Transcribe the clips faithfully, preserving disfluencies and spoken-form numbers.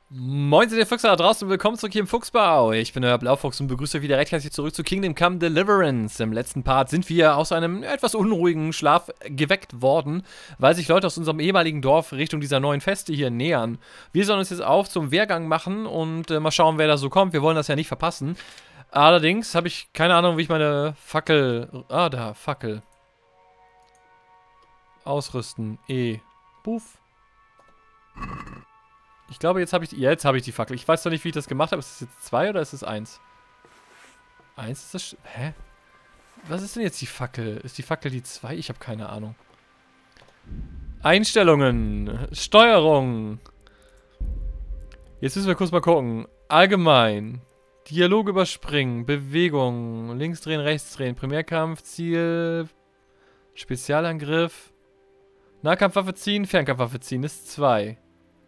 Moin, ihr Füchse da draußen und willkommen zurück hier im Fuchsbau. Ich bin euer Blaufuchs und begrüße euch wieder recht herzlich zurück zu Kingdom Come Deliverance. Im letzten Part sind wir aus einem etwas unruhigen Schlaf geweckt worden, weil sich Leute aus unserem ehemaligen Dorf Richtung dieser neuen Feste hier nähern. Wir sollen uns jetzt auf zum Wehrgang machen und äh, mal schauen, wer da so kommt. Wir wollen das ja nicht verpassen. Allerdings habe ich keine Ahnung, wie ich meine Fackel... Ah, da, Fackel. Ausrüsten. E. Puff. Ich glaube, jetzt habe ich, die, ja, jetzt habe ich die Fackel. Ich weiß noch nicht, wie ich das gemacht habe. Ist es jetzt zwei oder ist es eins? Eins ist das... Hä? Was ist denn jetzt die Fackel? Ist die Fackel die zwei? Ich habe keine Ahnung. Einstellungen. Steuerung. Jetzt müssen wir kurz mal gucken. Allgemein. Dialog überspringen. Bewegung. Links drehen, rechts drehen. Primärkampf, Ziel. Spezialangriff. Nahkampfwaffe ziehen, Fernkampfwaffe ziehen. Ist zwei.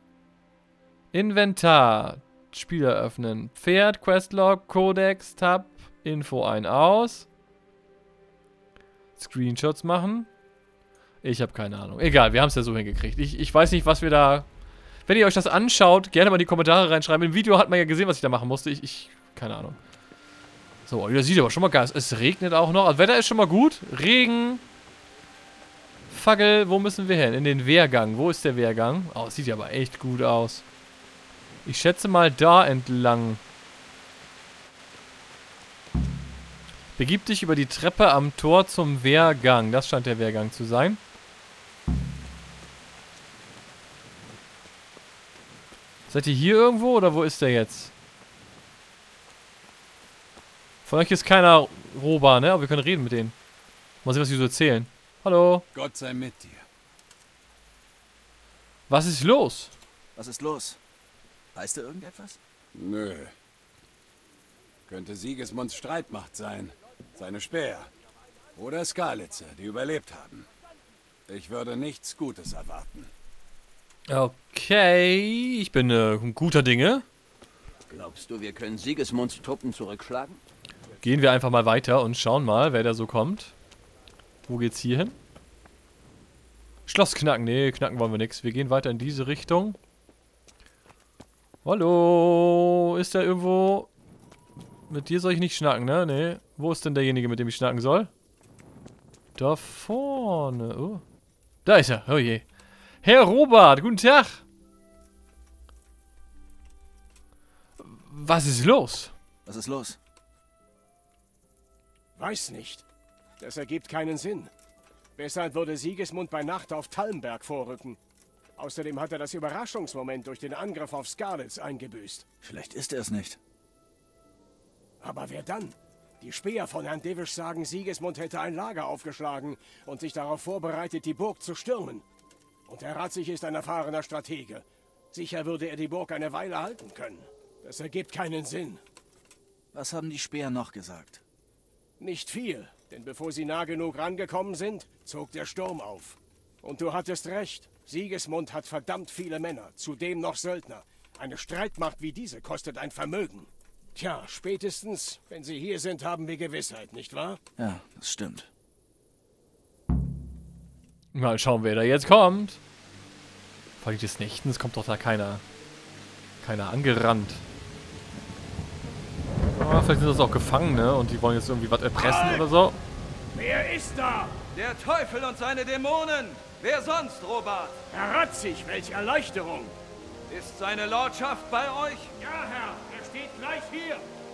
Inventar. Spieler öffnen. Pferd, Questlog, Codex, Tab, Info ein, aus. Screenshots machen. Ich habe keine Ahnung. Egal, wir haben es ja so hingekriegt. Ich, ich weiß nicht, was wir da... Wenn ihr euch das anschaut, gerne mal in die Kommentare reinschreiben. Im Video hat man ja gesehen, was ich da machen musste. Ich... ich keine Ahnung. So, das sieht aber schon mal geil aus. Es regnet auch noch. Das Wetter ist schon mal gut. Regen. Fackel, wo müssen wir hin? In den Wehrgang. Wo ist der Wehrgang? Oh, es sieht ja aber echt gut aus. Ich schätze mal da entlang. Begib dich über die Treppe am Tor zum Wehrgang. Das scheint der Wehrgang zu sein. Seid ihr hier irgendwo oder wo ist der jetzt? Von euch ist keiner Roba, ne? Aber wir können reden mit denen. Mal sehen, was die so erzählen. Hallo. Gott sei mit dir. Was ist los? Was ist los? Weißt du irgendetwas? Nö. Könnte Sigismunds Streitmacht sein. Seine Späher. Oder Skalitzer, die überlebt haben. Ich würde nichts Gutes erwarten. Okay, ich bin äh, guter Dinge. Glaubst du, wir können Sigismunds Truppen zurückschlagen? Gehen wir einfach mal weiter und schauen mal, wer da so kommt. Wo geht's hier hin? Schloss knacken. Nee, knacken wollen wir nichts. Wir gehen weiter in diese Richtung. Hallo? Ist der irgendwo... Mit dir soll ich nicht schnacken, ne? Nee. Wo ist denn derjenige, mit dem ich schnacken soll? Da vorne. Oh. Da ist er. Oh je. Herr Robert, guten Tag. Was ist los? Was ist los? Weiß nicht. Das ergibt keinen Sinn. Weshalb würde Sigismund bei Nacht auf Talmberg vorrücken? Außerdem hat er das Überraschungsmoment durch den Angriff auf Skalitz eingebüßt. Vielleicht ist er es nicht. Aber wer dann? Die Späher von Herrn Divisch sagen, Sigismund hätte ein Lager aufgeschlagen und sich darauf vorbereitet, die Burg zu stürmen. Und der Ratzig ist ein erfahrener Stratege. Sicher würde er die Burg eine Weile halten können. Das ergibt keinen Sinn. Was haben die Späher noch gesagt? Nicht viel, denn bevor sie nah genug rangekommen sind, zog der Sturm auf. Und du hattest recht. Sigismund hat verdammt viele Männer, zudem noch Söldner. Eine Streitmacht wie diese kostet ein Vermögen. Tja, spätestens, wenn sie hier sind, haben wir Gewissheit, nicht wahr? Ja, das stimmt. Mal schauen, wer da jetzt kommt. Vor allem des Nächtens kommt doch da keiner... Keiner angerannt. Oh, vielleicht sind das auch Gefangene und die wollen jetzt irgendwie was erpressen Halt! oder so. Wer ist da? Der Teufel und seine Dämonen! Wer sonst, Robert? Herr Ratzig, welche Erleichterung! Ist seine Lordschaft bei euch? Ja, Herr, er steht gleich hier.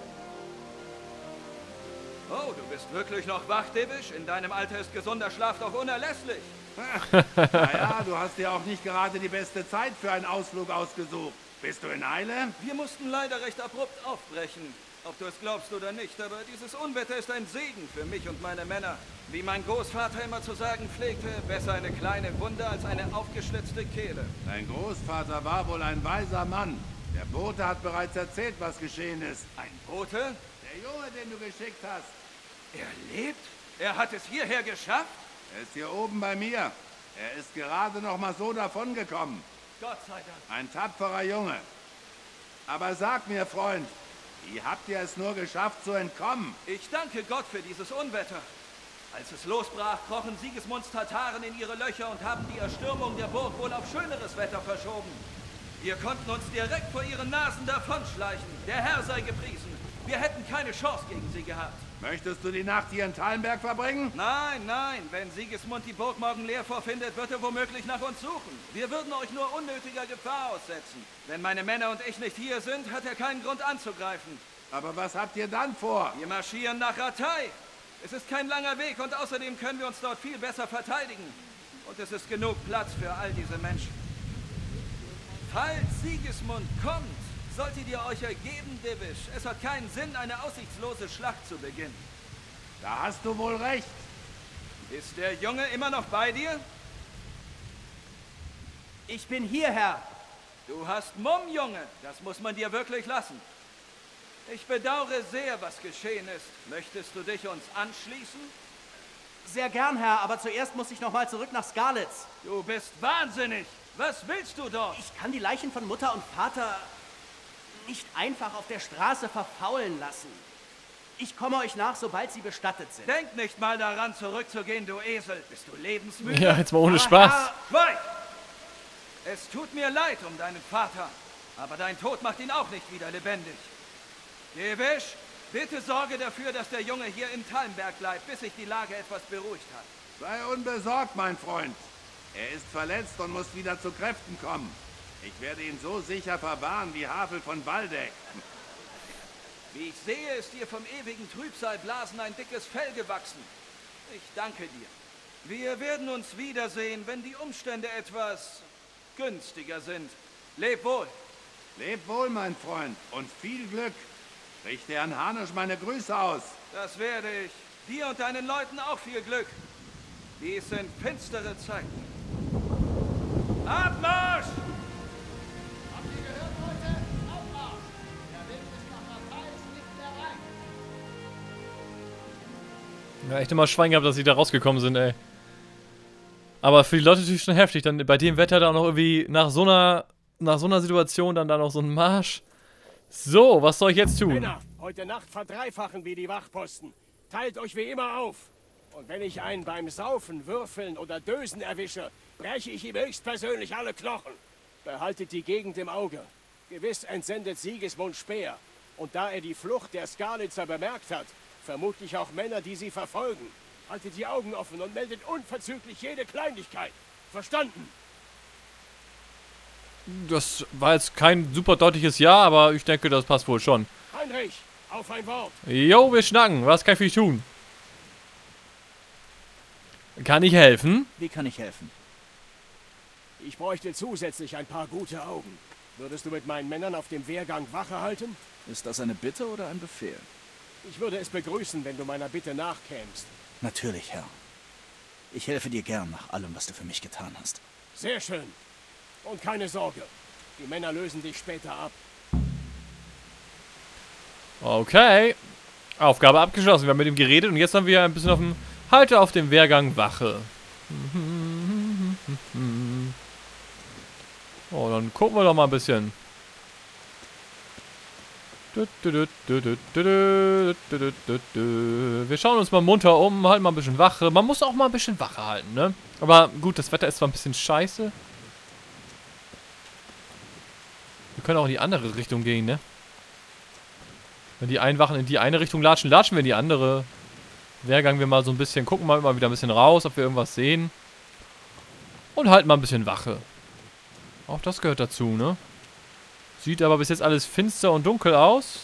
Oh, du bist wirklich noch wach, Divisch? In deinem Alter ist gesunder Schlaf doch unerlässlich. Naja, du hast dir auch nicht gerade die beste Zeit für einen Ausflug ausgesucht. Bist du in Eile? Wir mussten leider recht abrupt aufbrechen. Ob du es glaubst oder nicht, aber dieses Unwetter ist ein Segen für mich und meine Männer. Wie mein Großvater immer zu sagen pflegte, besser eine kleine Wunde als eine aufgeschlitzte Kehle. Dein Großvater war wohl ein weiser Mann. Der Bote hat bereits erzählt, was geschehen ist. Ein Bote? Der Junge, den du geschickt hast. Er lebt? Er hat es hierher geschafft? Er ist hier oben bei mir. Er ist gerade noch mal so davongekommen. Gott sei Dank. Ein tapferer Junge. Aber sag mir, Freund, wie habt ihr es nur geschafft zu entkommen? Ich danke Gott für dieses Unwetter. Als es losbrach, krochen Sigismunds Tataren in ihre Löcher und haben die Erstürmung der Burg wohl auf schöneres Wetter verschoben. Wir konnten uns direkt vor ihren Nasen davonschleichen. Der Herr sei gepriesen. Wir hätten keine Chance gegen sie gehabt. Möchtest du die Nacht hier in Tallenberg verbringen? Nein, nein. Wenn Sigismund die Burg morgen leer vorfindet, wird er womöglich nach uns suchen. Wir würden euch nur unnötiger Gefahr aussetzen. Wenn meine Männer und ich nicht hier sind, hat er keinen Grund anzugreifen. Aber was habt ihr dann vor? Wir marschieren nach Ratay. Es ist kein langer Weg und außerdem können wir uns dort viel besser verteidigen. Und es ist genug Platz für all diese Menschen. Falls Sigismund kommt, solltet ihr euch ergeben, Divish. Es hat keinen Sinn, eine aussichtslose Schlacht zu beginnen. Da hast du wohl recht. Ist der Junge immer noch bei dir? Ich bin hier, Herr. Du hast Mumm, Junge. Das muss man dir wirklich lassen. Ich bedauere sehr, was geschehen ist. Möchtest du dich uns anschließen? Sehr gern, Herr, aber zuerst muss ich noch mal zurück nach Skalitz. Du bist wahnsinnig. Was willst du dort? Ich kann die Leichen von Mutter und Vater nicht einfach auf der Straße verfaulen lassen. Ich komme euch nach, sobald sie bestattet sind. Denk nicht mal daran, zurückzugehen, du Esel. Bist du lebensmüde? Ja, jetzt mal ohne Aber Spaß. Herr, Schweig! Es tut mir leid um deinen Vater, aber dein Tod macht ihn auch nicht wieder lebendig. Divish, bitte sorge dafür, dass der Junge hier in Tallenberg bleibt, bis sich die Lage etwas beruhigt hat. Sei unbesorgt, mein Freund. Er ist verletzt und muss wieder zu Kräften kommen. Ich werde ihn so sicher verwahren wie Havel von Waldeck. Wie ich sehe, ist dir vom ewigen Trübsalblasen ein dickes Fell gewachsen. Ich danke dir. Wir werden uns wiedersehen, wenn die Umstände etwas günstiger sind. Leb wohl. Leb wohl, mein Freund, und viel Glück. Richte Herrn Hanusch meine Grüße aus. Das werde ich. Dir und deinen Leuten auch viel Glück. Dies sind finstere Zeiten. Abmarsch! Habt ihr gehört, Leute? Abmarsch! Der Weg bis nach Ratay ist nicht mehr rein. Ja, echt immer Schwein gehabt, dass sie da rausgekommen sind, ey. Aber für die Leute natürlich schon heftig, dann bei dem Wetter da noch irgendwie nach so einer, nach so einer Situation dann da noch so ein Marsch. So, was soll ich jetzt tun? Männer, heute Nacht verdreifachen wir die Wachposten. Teilt euch wie immer auf. Und wenn ich einen beim Saufen, Würfeln oder Dösen erwische, breche ich ihm höchstpersönlich alle Knochen. Behaltet die Gegend im Auge. Gewiss entsendet Sigismund Speer. Und da er die Flucht der Skalitzer bemerkt hat, vermutlich auch Männer, die sie verfolgen. Haltet die Augen offen und meldet unverzüglich jede Kleinigkeit. Verstanden? Das war jetzt kein super deutliches Ja, aber ich denke, das passt wohl schon. Heinrich, auf ein Wort. Jo, wir schnacken. Was kann ich für dich tun? Kann ich helfen? wie kann ich helfen? Ich bräuchte zusätzlich ein paar gute Augen. Würdest du mit meinen Männern auf dem Wehrgang Wache halten? Ist das eine Bitte oder ein Befehl? Ich würde es begrüßen, wenn du meiner Bitte nachkämst. Natürlich, Herr. Ich helfe dir gern nach allem, was du für mich getan hast. Sehr schön. Und keine Sorge. Die Männer lösen dich später ab. Okay. Aufgabe abgeschlossen. Wir haben mit ihm geredet und jetzt haben wir ein bisschen auf dem... Halte auf dem Wehrgang Wache. Oh, dann gucken wir doch mal ein bisschen. Wir schauen uns mal munter um, halten mal ein bisschen Wache. Man muss auch mal ein bisschen Wache halten, ne? Aber gut, das Wetter ist zwar ein bisschen scheiße. Wir können auch in die andere Richtung gehen, ne? Wenn die einen Wachen in die eine Richtung latschen, latschen wir in die andere. Wehrgang wir mal so ein bisschen, gucken wir mal wieder ein bisschen raus, ob wir irgendwas sehen. Und halten mal ein bisschen Wache. Auch das gehört dazu, ne? Sieht aber bis jetzt alles finster und dunkel aus.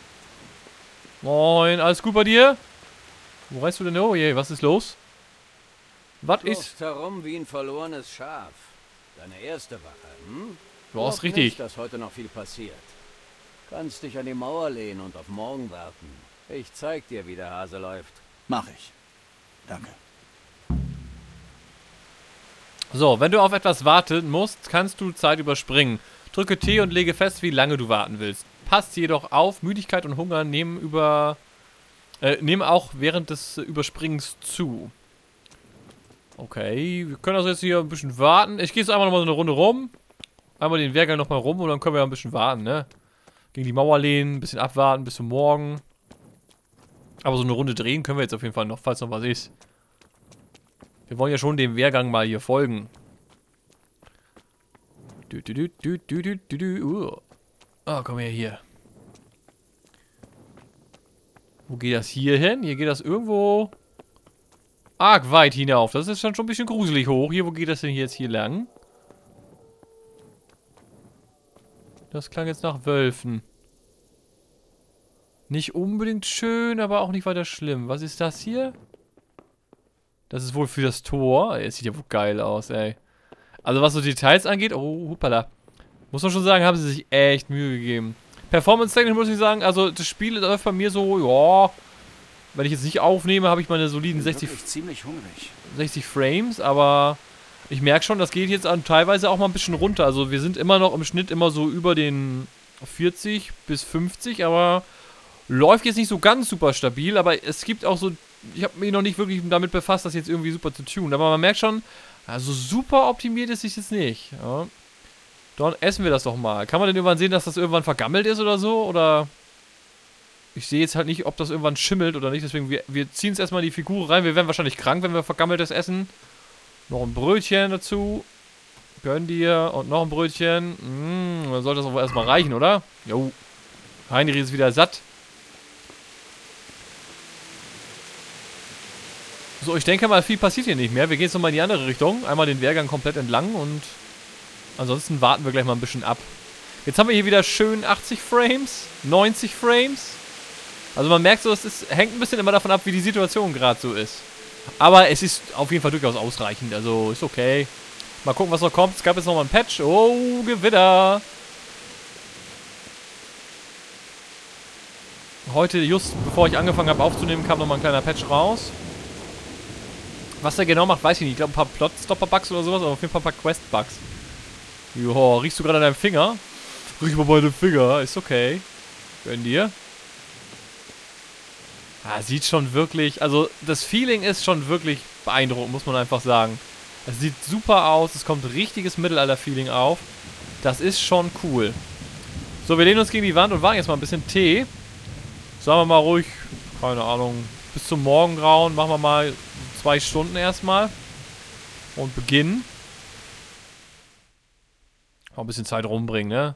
Moin, alles gut bei dir? Wo rennst du denn? Oh je, was ist los? Was ist? Läufst herum wie ein verlorenes Schaf. Deine erste Wache, hm? Du hast Glaub richtig. nicht, dass heute noch viel passiert. Kannst dich an die Mauer lehnen und auf morgen warten. Ich zeig dir, wie der Hase läuft. Mach ich. Danke. So, wenn du auf etwas warten musst, kannst du Zeit überspringen. Drücke T und lege fest, wie lange du warten willst. Passt jedoch auf, Müdigkeit und Hunger nehmen über äh, nehmen auch während des äh, Überspringens zu. Okay, wir können also jetzt hier ein bisschen warten. Ich gehe jetzt einmal nochmal so eine Runde rum. Einmal den Wehrgang nochmal rum und dann können wir ein bisschen warten, ne? Gegen die Mauer lehnen, ein bisschen abwarten, bis zum Morgen. Aber so eine Runde drehen können wir jetzt auf jeden Fall noch, falls noch was ist. Wir wollen ja schon dem Wehrgang mal hier folgen. Du, du, du, du, du, du, du, du. Uh. Oh, komm her, hier. Wo geht das hier hin? Hier geht das irgendwo arg weit hinauf. Das ist dann schon ein bisschen gruselig hoch. Hier, wo geht das denn jetzt hier lang? Das klang jetzt nach Wölfen. Nicht unbedingt schön, aber auch nicht weiter schlimm. Was ist das hier? Das ist wohl für das Tor. Es sieht ja wohl geil aus, ey. Also was so Details angeht, oh, hoppala. Muss man schon sagen, haben sie sich echt Mühe gegeben. Performance-technisch muss ich sagen, also das Spiel läuft bei mir so, ja. Wenn ich jetzt nicht aufnehme, habe ich meine soliden sechzig, ziemlich hungrig. sechzig Frames, aber ich merke schon, das geht jetzt an, teilweise auch mal ein bisschen runter. Also wir sind immer noch im Schnitt immer so über den vierzig bis fünfzig, aber läuft jetzt nicht so ganz super stabil, aber es gibt auch so, ich habe mich noch nicht wirklich damit befasst, das jetzt irgendwie super zu tunen, aber man merkt schon, also super optimiert ist es jetzt nicht. Ja. Dann essen wir das doch mal. Kann man denn irgendwann sehen, dass das irgendwann vergammelt ist oder so? Oder ich sehe jetzt halt nicht, ob das irgendwann schimmelt oder nicht. Deswegen, wir, wir ziehen es erstmal in die Figur rein. Wir werden wahrscheinlich krank, wenn wir vergammeltes essen. Noch ein Brötchen dazu. Gönn dir. Und noch ein Brötchen. Mmh, dann sollte das auch erstmal reichen, oder? Jo. Heinrich ist wieder satt. So, ich denke mal, viel passiert hier nicht mehr. Wir gehen jetzt nochmal in die andere Richtung. Einmal den Wehrgang komplett entlang und ansonsten warten wir gleich mal ein bisschen ab. Jetzt haben wir hier wieder schön achtzig Frames, neunzig Frames. Also man merkt so, es ist, hängt ein bisschen immer davon ab, wie die Situation gerade so ist. Aber es ist auf jeden Fall durchaus ausreichend, also ist okay. Mal gucken, was noch kommt. Es gab jetzt nochmal ein Patch. Oh, Gewitter. Heute, just bevor ich angefangen habe aufzunehmen, kam nochmal ein kleiner Patch raus. Was der genau macht, weiß ich nicht. Ich glaube, ein paar Plot-Stopper-Bugs oder sowas, aber auf jeden Fall ein paar Quest-Bugs. Joho, riechst du gerade an deinem Finger? Riech mal bei dem Finger, ist okay. Gönn dir. Ah, sieht schon wirklich, also das Feeling ist schon wirklich beeindruckend, muss man einfach sagen. Es sieht super aus, es kommt richtiges Mittelalter-Feeling auf. Das ist schon cool. So, wir lehnen uns gegen die Wand und wagen jetzt mal ein bisschen Tee. Sagen wir mal ruhig, keine Ahnung, bis zum Morgengrauen machen wir mal zwei Stunden erstmal. Und beginnen. Auch ein bisschen Zeit rumbringen, ne?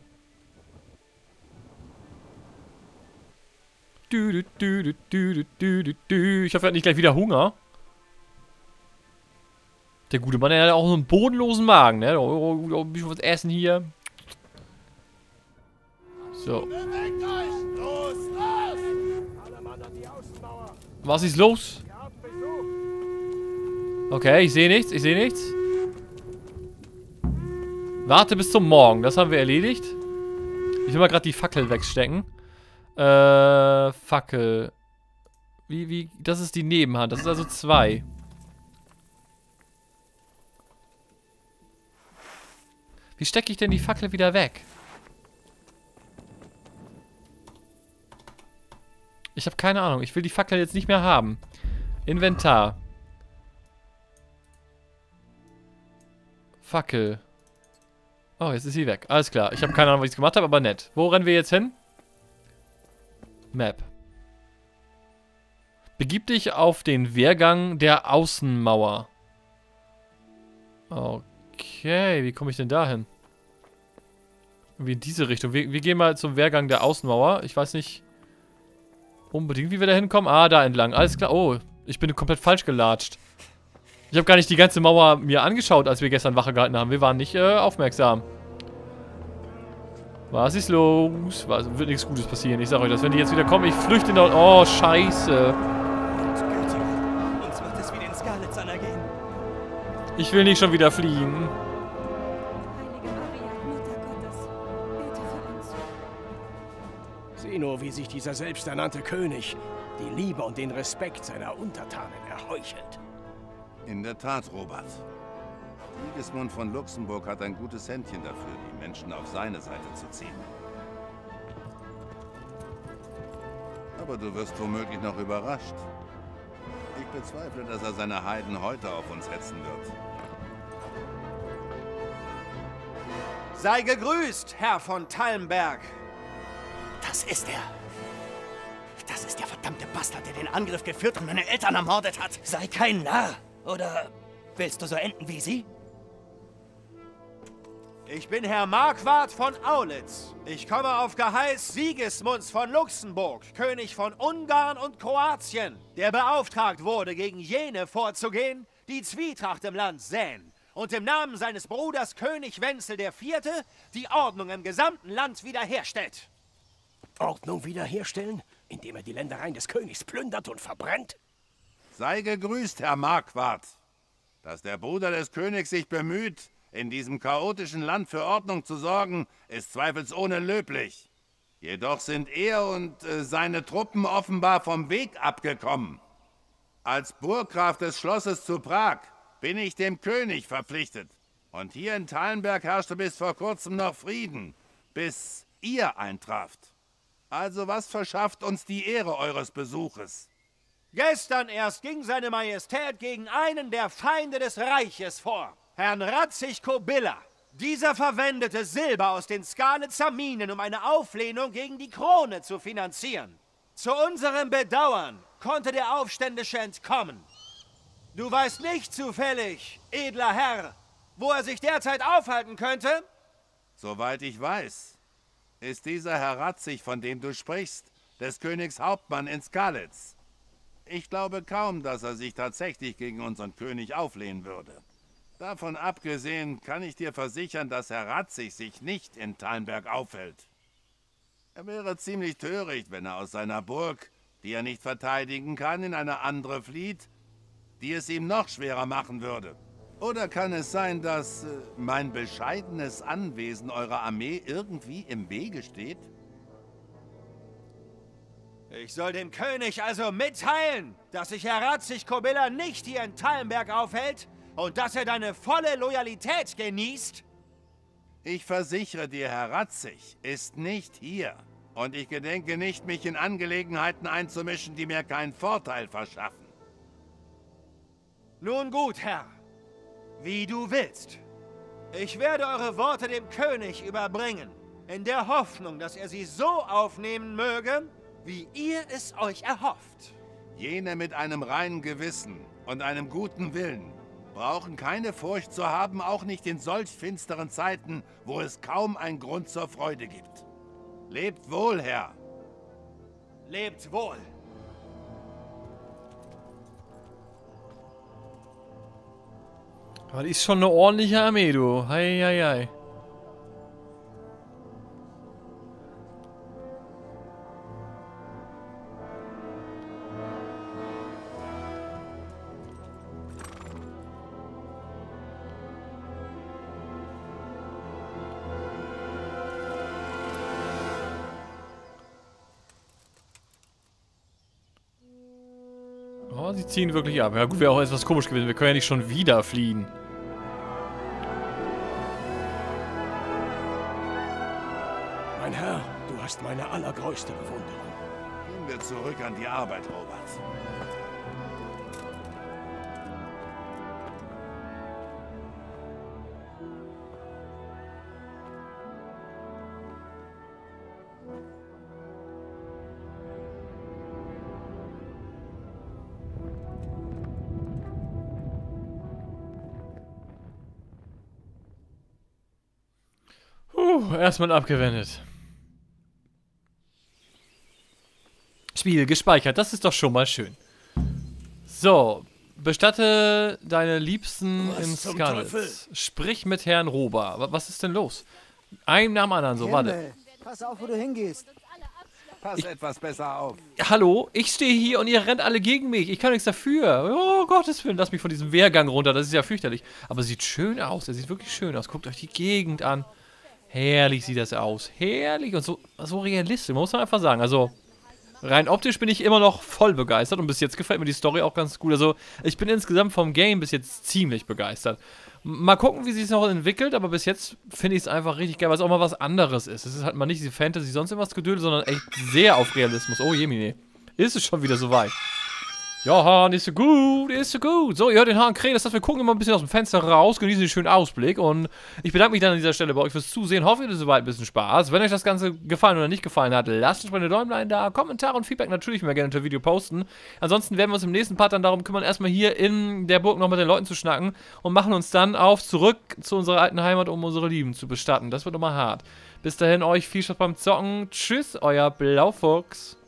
Du, du, du, du, du, du, du, du. Ich hoffe, er hat nicht gleich wieder Hunger. Der gute Mann, der hat auch so einen bodenlosen Magen, ne? Oh, oh, oh, ein bisschen was essen hier. So. Was ist los? Okay, ich sehe nichts, ich sehe nichts. Warte bis zum Morgen, das haben wir erledigt. Ich will mal gerade die Fackel wegstecken. Äh, Fackel. Wie, wie, das ist die Nebenhand, das ist also zwei. Wie stecke ich denn die Fackel wieder weg? Ich habe keine Ahnung, ich will die Fackel jetzt nicht mehr haben. Inventar. Fackel. Oh, jetzt ist sie weg. Alles klar. Ich habe keine Ahnung, was ich gemacht habe, aber nett. Wo rennen wir jetzt hin? Map. Begib dich auf den Wehrgang der Außenmauer. Okay, wie komme ich denn da hin? Irgendwie in diese Richtung. Wir, wir gehen mal zum Wehrgang der Außenmauer. Ich weiß nicht unbedingt, wie wir da hinkommen. Ah, da entlang. Alles klar. Oh, ich bin komplett falsch gelatscht. Ich habe gar nicht die ganze Mauer mir angeschaut, als wir gestern Wache gehalten haben. Wir waren nicht äh, aufmerksam. Was ist los? Was, wird nichts Gutes passieren. Ich sag euch das. Wenn die jetzt wieder kommen, ich flüchte in der... Oh, scheiße. Uns wird es wie den Skalitzern ergehen. Ich will nicht schon wieder fliehen. Heilige Maria, Mutter Gottes, bete für uns. Sieh nur, wie sich dieser selbsternannte König die Liebe und den Respekt seiner Untertanen erheuchelt. In der Tat, Robert. Sigismund von Luxemburg hat ein gutes Händchen dafür, die Menschen auf seine Seite zu ziehen. Aber du wirst womöglich noch überrascht. Ich bezweifle, dass er seine Heiden heute auf uns hetzen wird. Sei gegrüßt, Herr von Talmberg. Das ist er. Das ist der verdammte Bastard, der den Angriff geführt und meine Eltern ermordet hat. Sei kein Narr. Oder willst du so enden wie sie? Ich bin Herr Marquard von Aulitz. Ich komme auf Geheiß Sigismunds von Luxemburg, König von Ungarn und Kroatien, der beauftragt wurde, gegen jene vorzugehen, die Zwietracht im Land säen und im Namen seines Bruders König Wenzel der Vierte die Ordnung im gesamten Land wiederherstellt. Ordnung wiederherstellen, indem er die Ländereien des Königs plündert und verbrennt? Sei gegrüßt, Herr Marquard. Dass der Bruder des Königs sich bemüht, in diesem chaotischen Land für Ordnung zu sorgen, ist zweifelsohne löblich. Jedoch sind er und äh, seine Truppen offenbar vom Weg abgekommen. Als Burggraf des Schlosses zu Prag bin ich dem König verpflichtet. Und hier in Thalenberg herrschte bis vor kurzem noch Frieden, bis ihr eintraft. Also was verschafft uns die Ehre eures Besuches? Gestern erst ging seine Majestät gegen einen der Feinde des Reiches vor, Herrn Ratzig Kobilla. Dieser verwendete Silber aus den Skalitzer Minen, um eine Auflehnung gegen die Krone zu finanzieren. Zu unserem Bedauern konnte der Aufständische entkommen. Du weißt nicht zufällig, edler Herr, wo er sich derzeit aufhalten könnte? Soweit ich weiß, ist dieser Herr Ratzig, von dem du sprichst, des Königs Hauptmann in Skalitz. Ich glaube kaum, dass er sich tatsächlich gegen unseren König auflehnen würde. Davon abgesehen kann ich dir versichern, dass Herr Ratzig sich nicht in Thalenberg aufhält. Er wäre ziemlich töricht, wenn er aus seiner Burg, die er nicht verteidigen kann, in eine andere flieht, die es ihm noch schwerer machen würde. Oder kann es sein, dass äh, mein bescheidenes Anwesen eurer Armee irgendwie im Wege steht? Ich soll dem König also mitteilen, dass sich Herr Ratzig Kobilla nicht hier in Thalenberg aufhält und dass er deine volle Loyalität genießt? Ich versichere dir, Herr Ratzig ist nicht hier. Und ich gedenke nicht, mich in Angelegenheiten einzumischen, die mir keinen Vorteil verschaffen. Nun gut, Herr. Wie du willst. Ich werde eure Worte dem König überbringen, in der Hoffnung, dass er sie so aufnehmen möge, wie ihr es euch erhofft. Jene mit einem reinen Gewissen und einem guten Willen brauchen keine Furcht zu haben, auch nicht in solch finsteren Zeiten, wo es kaum einen Grund zur Freude gibt. Lebt wohl, Herr. Lebt wohl. Das ist schon eine ordentliche Armee, du. Hei, hei, hei. Oh, sie ziehen wirklich ab. Ja gut, wäre auch etwas komisch gewesen. Wir können ja nicht schon wieder fliehen. Mein Herr, du hast meine allergrößte Bewunderung. Gehen wir zurück an die Arbeit, Robert. Puh, erstmal abgewendet. Spiel gespeichert, das ist doch schon mal schön. So, bestatte deine Liebsten Was in zum Skalitz. Teufel? Sprich mit Herrn Rober. Wa- Was ist denn los? Ein nach dem anderen, so, warte. Himmel, pass auf, wo du hingehst. Pass etwas besser auf. Hallo, ich stehe hier und ihr rennt alle gegen mich. Ich kann nichts dafür. Oh, Gottes Willen, lass mich von diesem Wehrgang runter. Das ist ja fürchterlich. Aber sieht schön aus. Er sieht wirklich schön aus. Guckt euch die Gegend an. Herrlich sieht das aus. Herrlich und so, so realistisch, muss man einfach sagen. Also, rein optisch bin ich immer noch voll begeistert und bis jetzt gefällt mir die Story auch ganz gut. Also, ich bin insgesamt vom Game bis jetzt ziemlich begeistert. M- Mal gucken, wie sich es noch entwickelt, aber bis jetzt finde ich es einfach richtig geil, weil es auch mal was anderes ist. Es ist halt mal nicht diese Fantasy, sonst irgendwas Gedödel, sondern echt sehr auf Realismus. Oh, Jemine. Ist es schon wieder soweit? Ja, nicht so gut, ist so gut. So, ihr hört den Hahn krähen, das heißt, wir gucken immer ein bisschen aus dem Fenster raus, genießen den schönen Ausblick und ich bedanke mich dann an dieser Stelle bei euch fürs Zusehen. Hoffe, ihr hattet soweit ein bisschen Spaß. Wenn euch das Ganze gefallen oder nicht gefallen hat, lasst uns mal eine Däumlein da, Kommentare und Feedback natürlich immer gerne unter Video posten. Ansonsten werden wir uns im nächsten Part dann darum kümmern, erstmal hier in der Burg noch mit den Leuten zu schnacken und machen uns dann auf zurück zu unserer alten Heimat, um unsere Lieben zu bestatten. Das wird nochmal hart. Bis dahin euch viel Spaß beim Zocken. Tschüss, euer Blaufuchs.